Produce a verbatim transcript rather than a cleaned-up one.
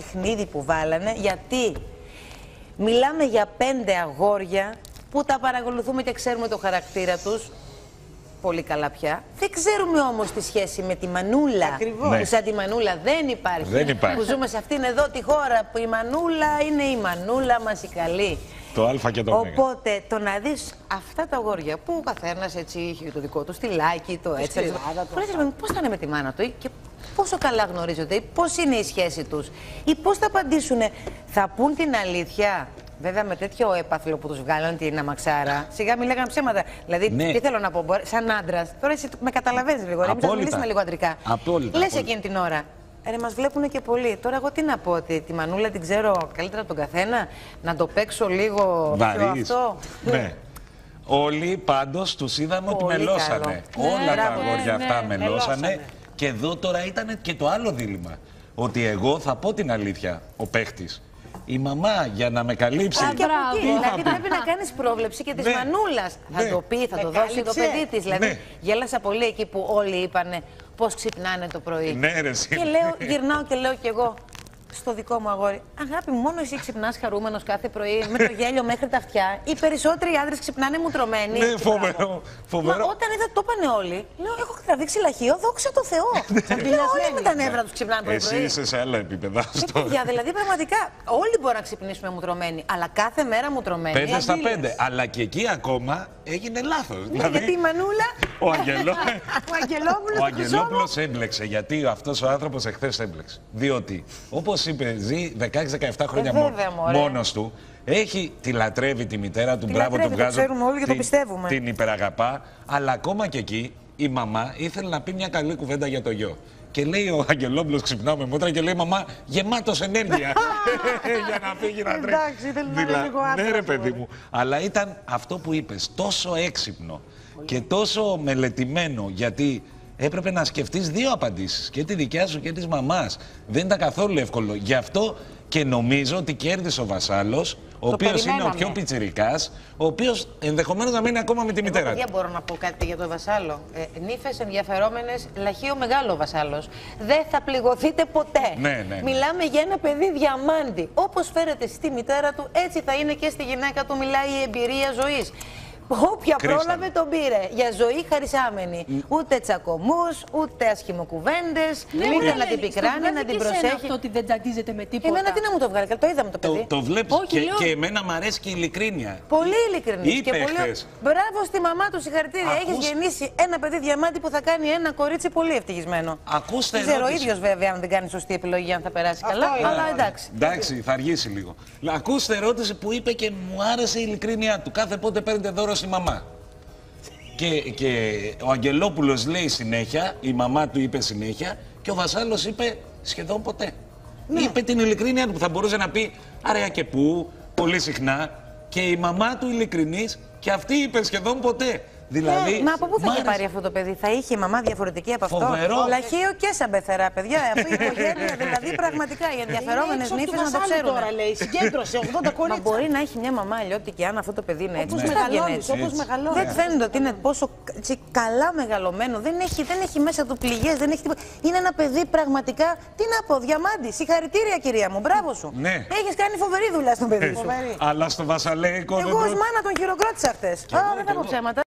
παιχνίδι που βάλανε, γιατί μιλάμε για πέντε αγόρια που τα παρακολουθούμε και ξέρουμε το χαρακτήρα τους πολύ καλά πια. Δεν ξέρουμε όμως τη σχέση με τη Μανούλα. Ακριβώς. Που σαν τη Μανούλα δεν υπάρχει. Δεν υπάρχει. Που ζούμε σε αυτήν εδώ τη χώρα που η Μανούλα είναι η Μανούλα μας η καλή. Το Α και το Ω. Οπότε το να δεις αυτά τα αγόρια που ο καθένας έτσι είχε το δικό του στυλάκι, το έτσι. Πώς θα είναι με τη μάνα του και πόσο καλά γνωρίζονται, ή πώς είναι η σχέση τους, ή πώς θα απαντήσουν, θα πούν την αλήθεια. Βέβαια, με τέτοιο έπαθλο που τους βγάλαν την αμαξάρα, σιγά μην λέγανε ψέματα. Δηλαδή, ναι. Τι θέλω να πω, σαν άντρας, τώρα εσύ με καταλαβαίνεις λίγο, μην σας μιλήσουμε λίγο αντρικά. Απόλυτα. Λες εκείνη την ώρα. Ρε, μας βλέπουν και πολλοί. Τώρα εγώ τι να πω, ότι τη Μανούλα την ξέρω καλύτερα από τον καθένα, να το παίξω λίγο πιο αυτό. Ναι. Όλοι πάντως τους είδαμε ότι μελώσανε. Ναι, όλα μπράβο, τα αγόρια ναι, αυτά ναι, μελώσανε. μελώσανε. Και εδώ τώρα ήταν και το άλλο δίλημμα. Ότι εγώ θα πω την αλήθεια, ο παίχτης. Η μαμά για να με καλύψει. Α, και από εκεί. Δηλαδή πρέπει να κάνεις πρόβλεψη και της ναι. Μανούλας. Ναι. Θα το πει, θα με το δώσει το παιδί της. Δηλαδή ναι. γέλασα πολύ εκεί που όλοι είπανε πώς ξυπνάνε το πρωί. Ναι, ρε, και λέω, γυρνάω και λέω κι εγώ στο δικό μου αγόρι, αγάπη μου, μόνο εσύ ξυπνάς χαρούμενος κάθε πρωί με το γέλιο μέχρι τα αυτιά. Οι περισσότεροι άντρες ξυπνάνε μουτρωμένοι. Ναι, φοβερό. φοβερό. Μα όταν είδα το είπανε όλοι, λέω, έχω τραβήξει λαχείο, δόξα τω Θεώ. Όλοι με τα νεύρα τους ξυπνάνε πρωί. Εσύ είσαι σε άλλα επίπεδα. Ε, παιδιά, δηλαδή πραγματικά όλοι μπορούν να ξυπνήσουμε μουτρωμένοι, αλλά κάθε μέρα μουτρωμένοι. Πέντε στα πέντε. Αλλά και εκεί ακόμα έγινε λάθος. Ναι, δηλαδή, γιατί η Μανούλα. ο Αγγελό... ο Αγγελόπουλος έμπλεξε. Γιατί αυτός ο άνθρωπος εχθές έμπλεξε. Διότι, όπως είπε, ζει δεκαέξι δεκαεπτά χρόνια ε, βέβαια, μόνος του. Έχει, τη λατρεύει τη μητέρα του, τη μπράβο, λατρεύει, τον βγάζω. Το ξέρουμε όλοι και την, το πιστεύουμε. Την υπεραγαπά, αλλά ακόμα και εκεί η μαμά ήθελε να πει μια καλή κουβέντα για το γιο. Και λέει ο Αγγελόπουλος, ξυπνάω με μούτρα και λέει, μαμά, γεμάτος ενέργεια. Για να φύγει να τρέχει. Εντάξει, θέλει να είναι λίγο άντρας. Ναι, ρε παιδί μου. Αλλά ήταν αυτό που είπες, τόσο έξυπνο και τόσο μελετημένο, γιατί έπρεπε να σκεφτείς δύο απαντήσεις, και τη δικιά σου και της μαμάς. Δεν ήταν καθόλου εύκολο. Γι' αυτό και νομίζω ότι κέρδισε ο Βασάλος, ο οποίος είναι ο πιο πιτσιρικάς, ο οποίος ενδεχομένως να μείνει ακόμα με τη μητέρα του. Δεν μπορώ να πω κάτι για τον Βασάλο. Ε, νύφες ενδιαφερόμενες, λαχείο μεγάλο Βασάλος. Δεν θα πληγωθείτε ποτέ. Ναι, ναι, ναι. Μιλάμε για ένα παιδί διαμάντι. Όπως φέρεται στη μητέρα του, έτσι θα είναι και στη γυναίκα του. Μιλάει η εμπειρία ζωής. Όποια πρόλαβε τον πήρε. Για ζωή χαρισάμενη. Mm. Ούτε τσακωμούς, ούτε ασχημοκουβέντες, Ναι, ούτε ναι, να την πικράνει, να την προσέχει. Αυτό ότι δεν τζαντίζεται με τίποτα. Εμένα τι να μου το βγάλει, το είδαμε το παιδί. Το, το βλέπεις. Όχι, και, λέω... και εμένα μου αρέσει και η ειλικρίνεια. Πολύ ειλικρινής. Είπε και πολύ... χθες. Μπράβο στη μαμά του, συγχαρητήρια. Ακούς... Έχεις γεννήσει ένα παιδί διαμάντι που θα κάνει ένα κορίτσι πολύ ευτυχισμένο. Ακούστε. Δεν ξέρω ο ίδιος βέβαια αν δεν κάνει σωστή επιλογή, αν θα περάσει αυτό καλά. Είναι. Αλλά εντάξει. Εντάξει, θα αργήσει λίγο. Ακούστε ερώτηση που είπε και μου άρεσε η ειλικρίνειά του. Κάθε πότε παίρνετε δώρο στη μαμά. Και, και ο Αγγελόπουλος λέει συνέχεια, η μαμά του είπε συνέχεια, και ο Βασάλος είπε σχεδόν ποτέ. Ναι. Είπε την ειλικρίνεια του που θα μπορούσε να πει άρεα και πού, πολύ συχνά. Και η μαμά του ειλικρινής, και αυτή είπε σχεδόν ποτέ. Δηλαδή, ναι, μα από πού θα είχε άρεσε... πάρει αυτό το παιδί, θα είχε η μαμά διαφορετική από αυτό. Φοβερό. Λαχείο και σαν πεθερά, παιδιά. Αυτή η οικογένεια, δηλαδή πραγματικά οι ενδιαφερόμενες νύφες να το ξέρουν. Τώρα λέει, συγκέντρωσε ογδόντα κορίτσια. Μα μπορεί να έχει μια μαμά αλλιώτικη, αν αυτό το παιδί είναι έτσι. Όπως μεγαλώνεις, όπως μεγαλώνεις. Δεν φαίνεται ότι είναι πόσο έτσι, καλά μεγαλωμένο. Δεν έχει, δεν έχει μέσα του πληγές, δεν έχει τίποτα. Είναι ένα παιδί πραγματικά, τι να πω, διαμάντι. Συγχαρητήρια, κυρία μου, μπράβο σου. Ναι. Έχεις κάνει φοβερή δουλειά στον παιδί σου. Αλλά στο βασαλέικο. Εγώ ως μάνα τον χειροκρότησα χτες. Α, δεν θα πω ψέματα.